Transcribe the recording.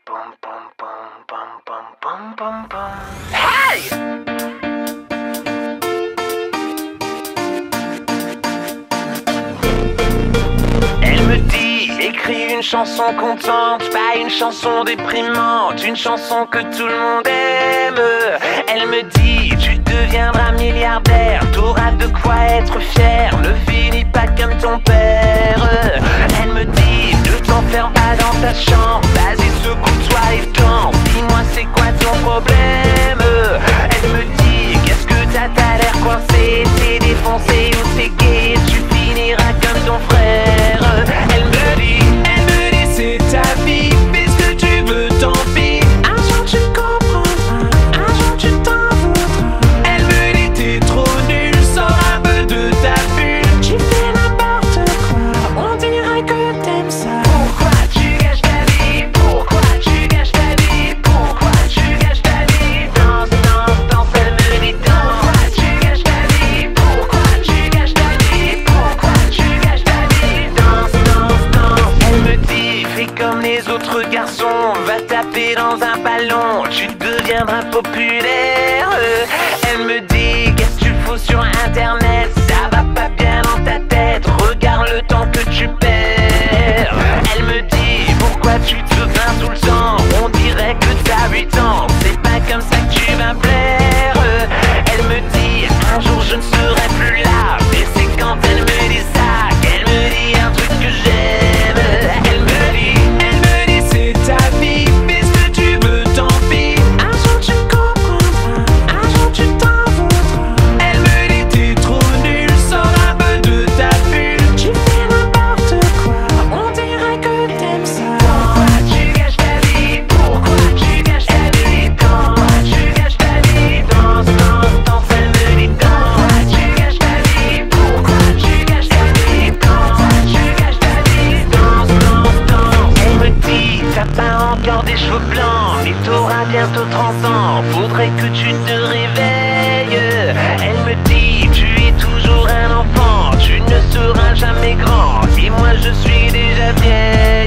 Hey! Elle me dit, écris une chanson contente, pas une chanson déprimante, une chanson que tout le monde aime. Elle me dit, tu deviendras milliardaire, t'auras de quoi être fier, ne finis pas comme ton père. Elle me dit, ne t'enferme pas dans ta chambre, vas-y secoue-toi et danse, dis-moi c'est quoi ton problème. Elle me dit, qu'est-ce que t'as l'air coincé, t'es défoncé ou t'es gay, tu finiras comme ton frère. Elle me dit, c'est ta vie, fais ce que tu veux, tant pis. Un jour tu comprendras, un jour tu t'en voudras. Elle me dit, t'es trop nul, sors un peu de ta bulle. Tu fais n'importe quoi, on dirait que t'aimes ça. Pourquoi tu gâches ta vie? Pourquoi tu gâches ta vie? Pourquoi tu gâches ta vie? Danse, danse, danse, elle me dit danse. Pourquoi tu gâches ta vie? Pourquoi tu gâches ta vie? Pourquoi tu gâches ta vie? Danse, danse, danse. Elle me dit, fais comme les autres garçons, va taper dans un ballon, tu deviendras populaire. Elle me dit, qu'est-ce que tu fous sur internet, ça va pas bien dans ta tête, regarde le temps que tu perds. Elle me dit, pourquoi tu te plains tout le temps, on dirait que t'as 8 ans, c'est pas comme ça que tu vas plaire. Elle me dit, un jour je ne serai plus là, et c'est quand elle me dit ça qu'elle me dit un truc que j'aime. Elle me dit c'est ta vie, fais ce que tu veux, tant pis. Un jour tu comprendras, un jour tu t'en voudras. Elle me dit t'es trop nul, sors un peu de ta bulle. Tu fais n'importe quoi, on dirait que t'aimes ça. Pourquoi tu gâches ta vie? Pourquoi tu gâches ta vie? Pourquoi tu gâches ta vie? Danse, danse, danse, elle me dit danse. Pourquoi tu gâches ta vie? Pourquoi tu gâches ta vie? Pourquoi tu gâches ta vie? Danse, danse, danse. Elle me dit, t'as pas encore des cheveux blancs, mais t'auras bientôt 30 ans, faudrait que tu te réveilles. Elle me dit, tu es toujours un enfant, tu ne seras jamais grand, et moi je suis déjà vieille.